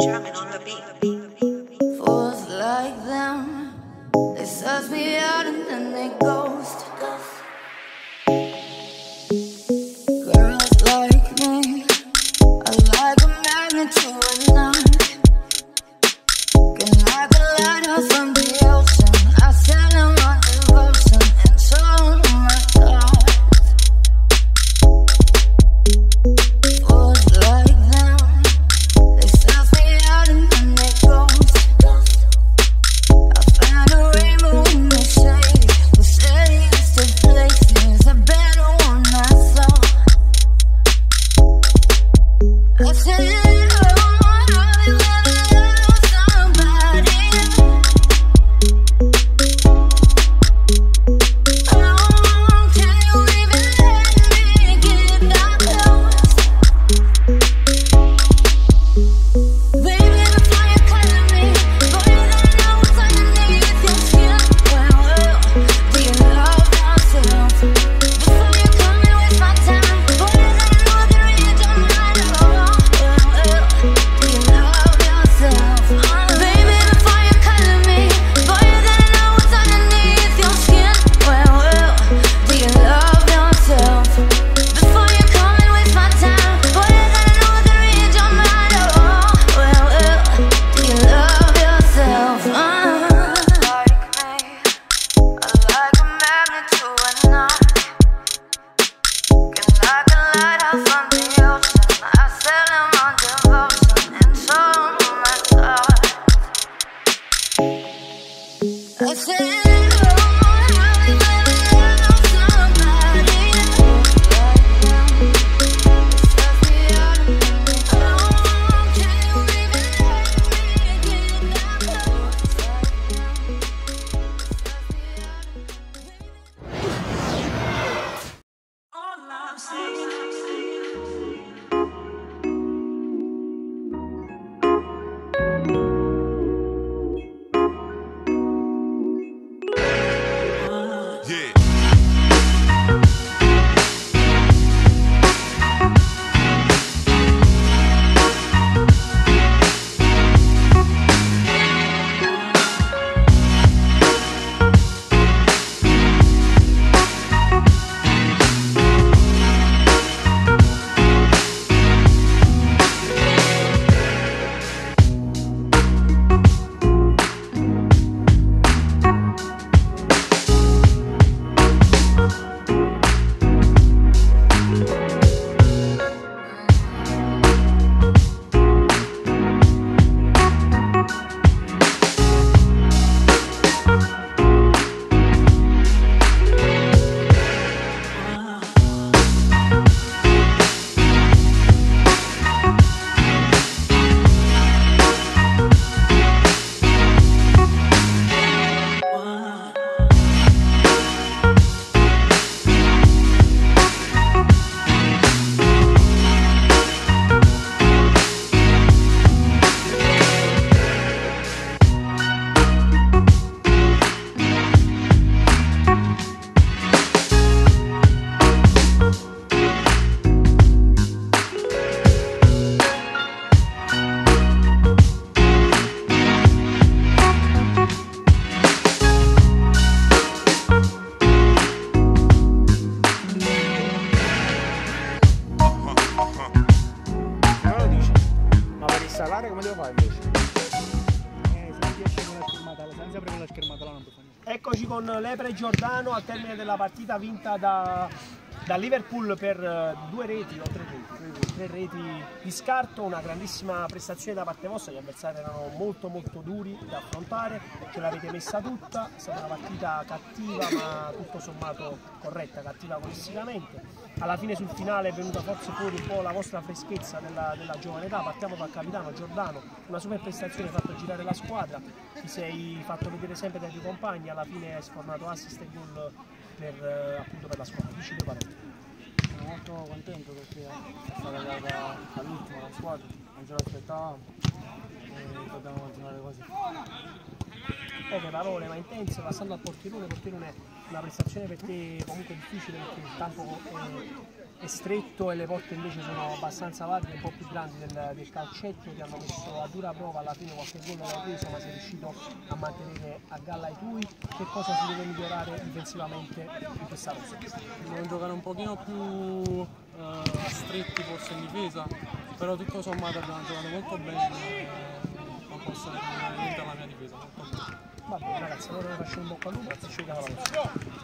Drumming on the beat. Fools like them, they suss me out and then they ghost. Girls like me are like a magnet to a knot. Can like a lighter from the ocean. I sell them on devotion and so on my thoughts. Fools like them, they suss me out and then they ghost. I found a rainbow in the shade, the shadiest of places, a better one I saw. I said, come devo fare invece? Se riesci con la schermata, senza aprire con la schermata là non puoi fare niente. Eccoci con Lepre Giordano al termine della partita vinta da Liverpool per 2 reti o 3 reti. 3 reti di scarto, una grandissima prestazione da parte vostra, gli avversari erano molto duri da affrontare, ce l'avete messa tutta, è stata una partita cattiva ma tutto sommato corretta, cattiva colisticamente. Alla fine sul finale è venuta forse fuori un po' la vostra freschezza della giovane età. Partiamo dal capitano Giordano, una super prestazione, hai fatto girare la squadra, ti sei fatto vedere sempre dai tuoi compagni, alla fine hai sfornato assist e gol appunto per la squadra. Dici 2 parole. Sono molto contento perché è stata data all'ultimo la squadra, non ce l'aspettavamo e dobbiamo continuare così. Poche parole ma intense, passando al portierone una prestazione per te comunque difficile perché il campo è stretto e le porte invece sono abbastanza larghe, un po' più grandi del calcetto, ti hanno messo a dura prova, alla fine qualche gol l'hai preso ma sei riuscito a mantenere a galla i tuoi. Che cosa si deve migliorare difensivamente in questa rosa? Devono giocare un pochino più stretti forse in difesa, però tutto sommato abbiamo giocato molto bene e non posso dire niente alla mia difesa. Va bene ragazzi, allora vi faccio un bocca al lupo e ci vediamo alla prossima.